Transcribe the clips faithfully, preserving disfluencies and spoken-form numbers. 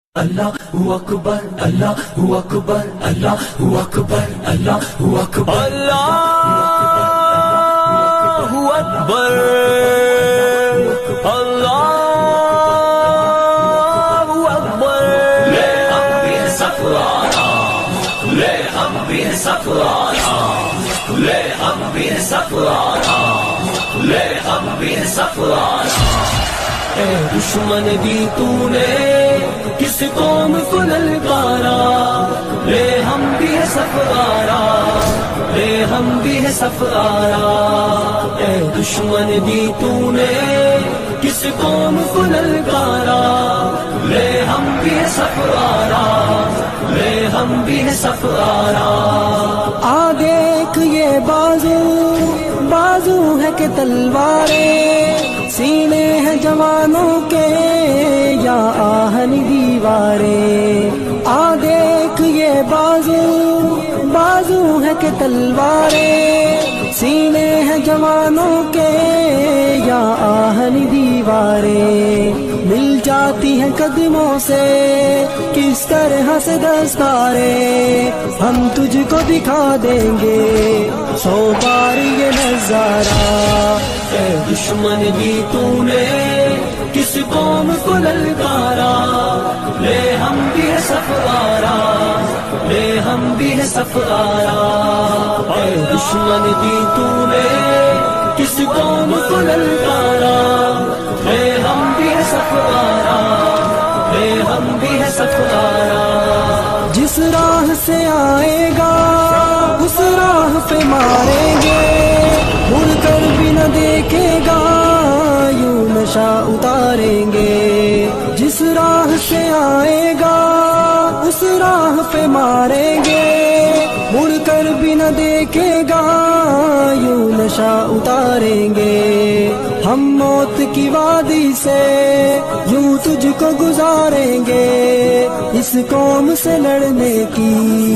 Allahu Akbar, Allahu Akbar, Allahu Akbar, Allahu Akbar, Allahu Akbar, Allahu Akbar. Le hum bhi safrana, le hum bhi safrana, le hum bhi safrana, le hum bhi safrana. اے دشمن بھی تو نے کس قوم کو للکارا، لے ہم بھی ہے سفارا، لے ہم بھی ہے سفارا. اے دشمن بھی تو نے کس قوم کو للکارا، لے ہم بھی ہے سفارا، لے ہم بھی ہے سفارا. آ دیکھ یہ بازو بازو ہے کہ تلواریں، سینے ہیں جوانوں کے یا آہن دیواریں. آ دیکھ یہ بازو بازو ہے کہ تلواریں، سینے ہیں جوانوں کے یا آہن دیواریں. مل جاتی ہیں قدموں سے کس طرح سے دستاریں، ہم تجھ کو دکھا دیں گے سو بار یہ نظارہ. اے دشمن بھی تو نے کس قوم کو للکارا، لے ہم بھی ہے سفارا، لے ہم بھی ہے سفارا. اے دشمن بھی تو نے کس قوم کو للکارا، لے ہم بھی ہے سفارا، لے ہم بھی ہے سفارا. جس راہ سے آئے گا اس راہ پہ ماریں گے، مڑ کر بھی نہ دیکھے گا یوں نشہ اتاریں گے. جس راہ سے آئے گا اس راہ پہ ماریں گے، مڑ کر بھی نہ دیکھے گا یوں نشہ اتاریں گے. ہم موت کی وادی سے یوں تجھ کو گزاریں گے، اس قوم سے لڑنے کی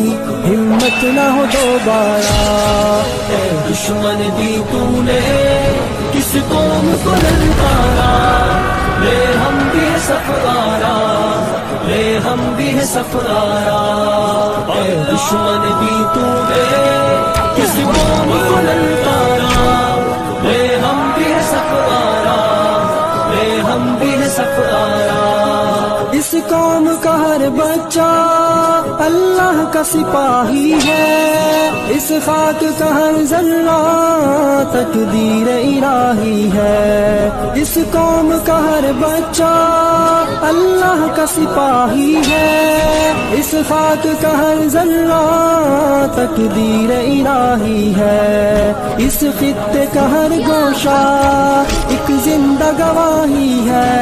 ہمت نہ ہو دوبارہ. اے دشمن بھی تو نے کس قوم کو للکارا، لے ہم بھی ہے سفارا، لے ہم بھی ہے سفارا. اے دشمن بھی تو نے کس قوم کو للکارا، لے ہم بھی ہے سفارا، لے ہم بھی ہے سفارا. اس قوم کا ہر بچہ اللہ کا سپاہی ہے، اس خاک کا ہر ذرہ تقدیر الہی ہے. اس قوم کا ہر بچہ اللہ کا سپاہی ہے، اس خاک کا ہر ذرہ تقدیر الہی ہے. اس خطے کا ہر گوشہ ایک زندہ گواہی ہے،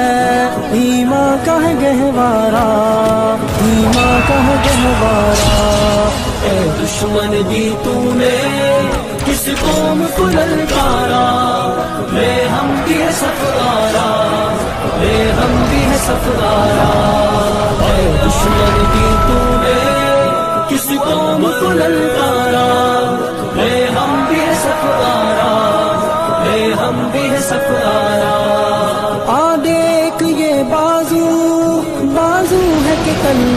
ایمان کا ہے گہوارہ، ایمان کا ہے گہوارہ. اے دشمن بھی تو نے کس قوم کو للکارا، لے ہم بھی ہے سفارا، لے ہم بھی ہے سفارا. اے دشمن بھی تو نے کس قوم کو للکارا، لے ہم بھی ہے سفارا، لے ہم بھی ہے سفارا. آ دیکھ یہ بازو بازو ہے کہ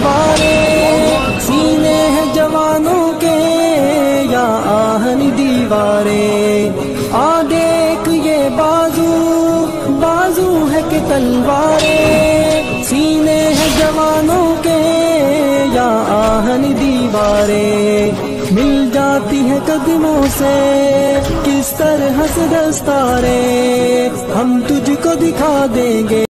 تلواریں، سینے ہیں جوانوں کے یا آہن دیواریں. آ دیکھ یہ بازو بازو ہے کہ تلواریں، سینے ہیں جوانوں کے یا آہن دیواریں. مل جاتی ہے قدموں سے کس طرح سے دستاریں، ہم تجھ کو دکھا دیں گے